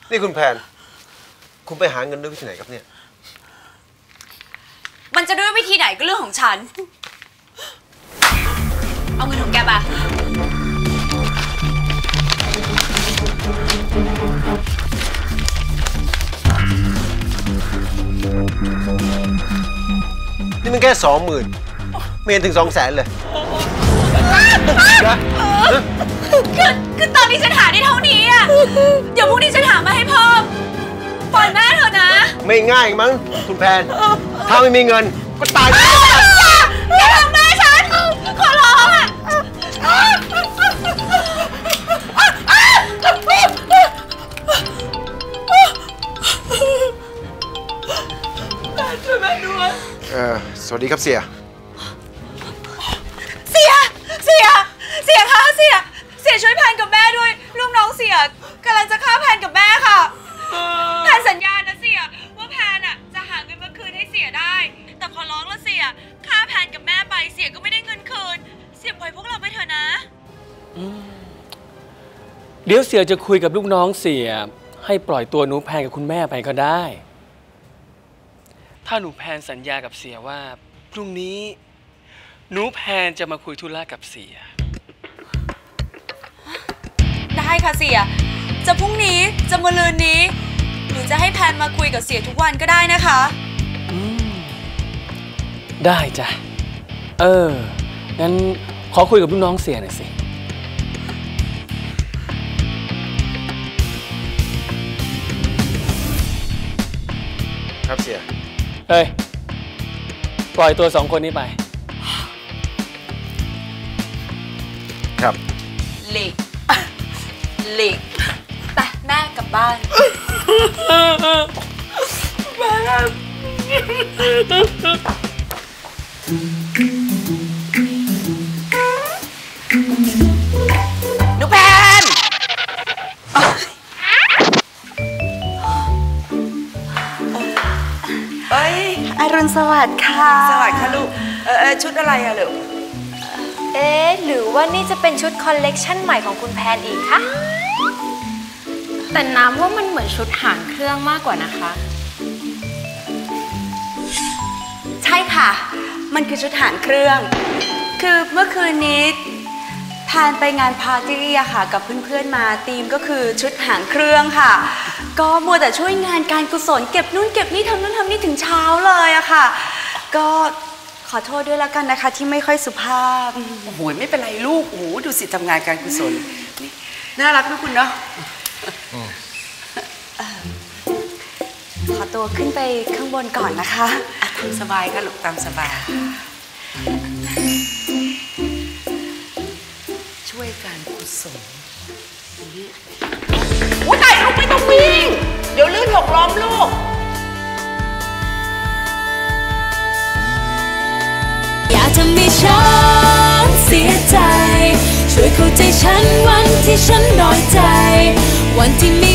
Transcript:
นี่คุณแพนคุณไปหาเงินด้วยวิธีไหนครับเนี่ยมันจะด้วยวิธีไหนก็เรื่องของฉันเอาเงินของแกมานี่มันแค่20,000ไม่เห็นถึง200,000เลยคือตอนนี้ฉันหาได้เท่านี้อ่ะเดี๋ยวพรุ่งนี้ฉันหามาให้เพิ่มปล่อยแม่เถอะนะไม่ง่ายมั้งคุณแพนถ้าไม่มีเงินก็ตายอย่าทำแม่ฉันขอร้องอ่ะช่วยแม่ด้วยสวัสดีครับเสียคะเสียช่วยแพนกับแม่ด้วยลูกน้องเสียกำลังจะฆ่าแพนกับแม่ค่ะแพนสัญญานะเสียว่าแพนอ่ะจะหาเงินมาคืนให้เสียได้แต่ขอร้องแล้วเสียฆ่าแพนกับแม่ไปเสียก็ไม่ได้เงินคืนเสียปล่อยพวกเราไปเถอะนะเดี๋ยวเสียจะคุยกับลูกน้องเสียให้ปล่อยตัวหนูแพนกับคุณแม่ไปก็ได้ถ้าหนูแพนสัญญากับเสียว่าพรุ่งนี้หนูแพนจะมาคุยธุระกับเสียได้ค่ะเสียจะพรุ่งนี้จะมะรืนนี้หนูจะให้แพนมาคุยกับเสียทุกวันก็ได้นะคะได้จ้ะงั้นขอคุยกับลูกน้องเสียหน่อยสิครับเสียเฮ้ยปล่อยตัว2 คนนี้ไปครับหลีกไปแม่กลับบ้านหนูแพนอรุณสวัสดิ์ค่ะสวัสดิ์ค่ะลูกชุดอะไรอะลูกหรือว่านี่จะเป็นชุดคอลเลกชันใหม่ของคุณแพนอีกคะแต่น้ำว่ามันเหมือนชุดหางเครื่องมากกว่านะคะใช่ค่ะมันคือชุดหางเครื่องคือเมื่อคืนนี้แพนไปงานปาร์ตี้อะค่ะกับเพื่อนๆมาธีมก็คือชุดหางเครื่องค่ะก็มัวแต่ช่วยงานการกุศลเก็บนู่นเก็บนี่ทำนู่นทำนี่ถึงเช้าเลยอะค่ะก็ขอโทษด้วยแล้วกันนะคะที่ไม่ค่อยสุภาพโอ้โหไม่เป็นไรลูกโอ้โหดูสิทำงานการกุศลนี่น่ารักนะคุณเนาะขอตัวขึ้นไปข้างบนก่อนนะคะตามสบายค่ะลูกตามสบายช่วยการกุศลโอ้ยตายลูกไม่ต้องวิ่งเดี๋ยวลื่นหกล้มลูกอยากจะมีฉันเสียใจช่วยเข้าใจฉันวันที่ฉันน้อยใจวันที่มี